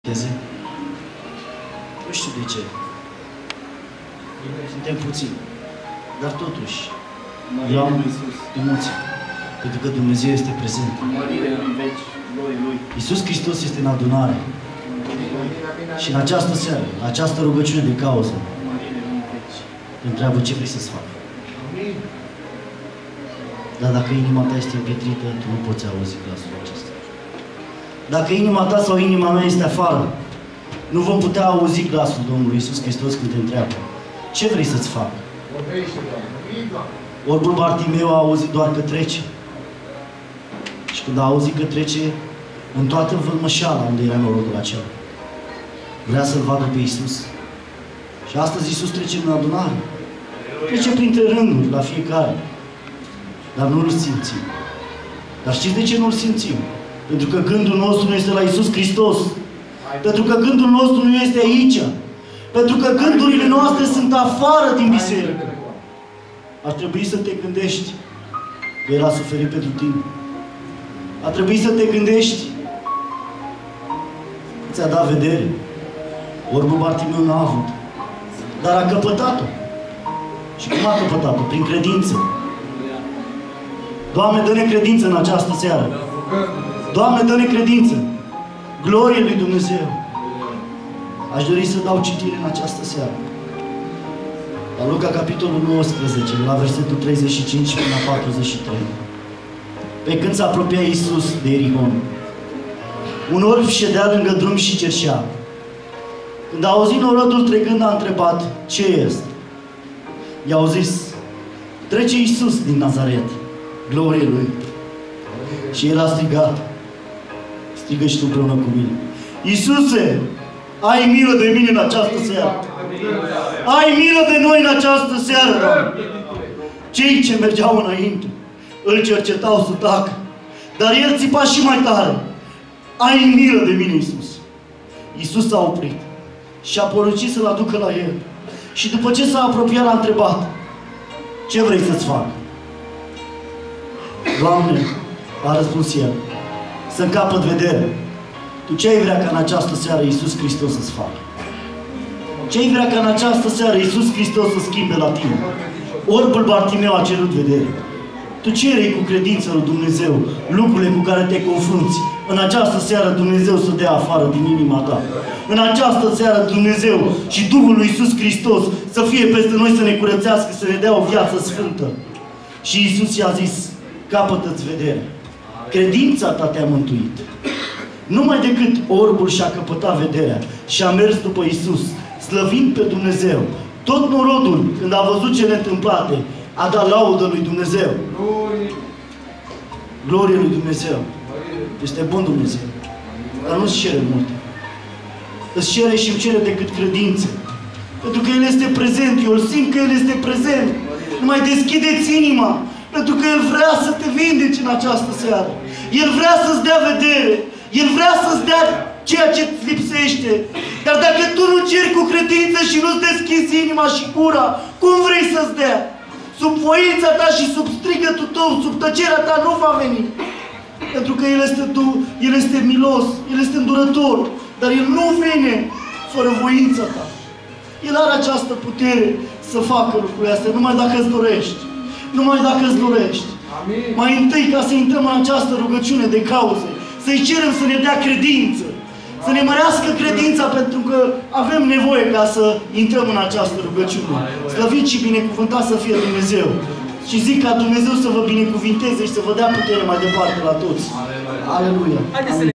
Nu știu de ce. Suntem puțini. Dar totuși, eu am emoții. Pentru că Dumnezeu este prezent. Iisus Hristos este în adunare. Și în această seară, la această rugăciune de cauză, te întreabă ce vrei să-ți facă. Dar dacă inima ta este împietrită, tu nu poți auzi glasul acesta. Dacă inima ta sau inima mea este afară, nu vom putea auzi glasul Domnului Iisus Hristos când te întreabă. Ce vrei să-ți facă? Orbul Bartimeu a auzit doar că trece. Și când a auzit că trece, în toată vălmășeala unde era norodul acela, vrea să-L vadă pe Iisus. Și astăzi Iisus trece în adunare. Trece printre rânduri, la fiecare. Dar nu-L simțim. Dar știți de ce nu-L simțim? Pentru că gândul nostru nu este la Iisus Hristos. Pentru că gândul nostru nu este aici. Pentru că gândurile noastre sunt afară din biserică. Ar trebui să te gândești că El a suferit pentru tine. Ar trebui să te gândești că ți-a dat vedere. Orbul Bartimeu n-a avut. Dar a căpătat-o. Și cum a căpătat-o? Prin credință. Doamne, dă-ne credință în această seară. Doamne, dă-ne credință. Glorie lui Dumnezeu. Aș dori să dau citire în această seară. La Luca, capitolul 19, la versetul 35 până la 43. Pe când s-a apropiat Iisus de Ierihon, un orb ședea lângă drum și cerșea. Când a auzit norodul trecând, a întrebat, ce este? I-au zis, trece Iisus din Nazaret, glorie Lui. Și el a strigat, strigă și tu împreună cu mine, Iisuse, ai milă de mine în această seară. Ai milă de noi în această seară, Doamne. Cei ce mergeau înainte îl cercetau să tacă, dar el țipa și mai tare, ai milă de mine, Iisus. Iisus s-a oprit și a poruncit să-l aducă la el. Și după ce s-a apropiat, l-a întrebat, ce vrei să-ți fac? Doamne, a răspuns el, să-mi capăt vedere. Tu ce ai vrea ca în această seară Iisus Hristos să-ți facă? Ce ai vrea ca în această seară Iisus Hristos să schimbe la tine? Orbul Bartimeu a cerut vedere. Tu cere cu credință lui Dumnezeu lucrurile cu care te confrunți. În această seară Dumnezeu să dea afară din inima ta. În această seară Dumnezeu și Duhul lui Iisus Hristos să fie peste noi, să ne curățească, să ne dea o viață sfântă. Și Iisus i-a zis, capătă-ți vedere. Credința ta te-a mântuit. Numai decât orbul și-a căpătat vederea și a mers după Iisus, slăvind pe Dumnezeu. Tot norodul, când a văzut cele întâmplate, a dat laudă lui Dumnezeu. Glorie lui Dumnezeu. Este bun Dumnezeu. Dar nu-ți cere multe. Îți cere și îmi cere decât credință. Pentru că El este prezent. Eu îl simt că El este prezent. Nu mai deschideți inima. Pentru că El vrea să te vindeci în această seară. El vrea să-ți dea vedere. El vrea să-ți dea ceea ce îți lipsește. Dar dacă tu nu ceri cu credință și nu-ți deschizi inima și gura, cum vrei să-ți dea? Sub voința ta și sub strigătul tău, sub tăcerea ta nu va veni. Pentru că El este milos, El este îndurător. Dar El nu vine fără voința ta. El are această putere să facă lucrurile astea, numai dacă îți dorești. Numai dacă îți dorești. Amin. Mai întâi, ca să intrăm în această rugăciune de cauze, să-i cerem să ne dea credință. Să ne mărească credința, pentru că avem nevoie ca să intrăm în această rugăciune. Slăvit și binecuvântat să fie Dumnezeu. Și zic ca Dumnezeu să vă binecuvinteze și să vă dea putere mai departe la toți. Aleluia.